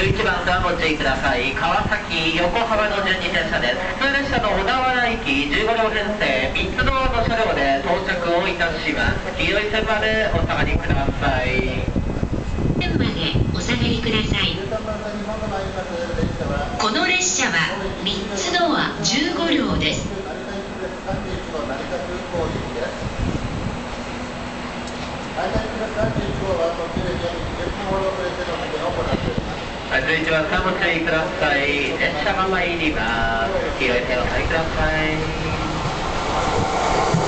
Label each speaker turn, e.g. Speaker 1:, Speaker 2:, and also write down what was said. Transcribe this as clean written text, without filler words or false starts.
Speaker 1: 11番さんご注意ください。川崎横浜の12電車です。普通列車の小田原行き15両編成3つドアの車両で到着をいたします。黄色い線までお下がりください。
Speaker 2: 線までお下がりください。この列車は3つドア15両です。
Speaker 1: 11番さんご注意ください。列車が参ります。黄色い線をお下がりください。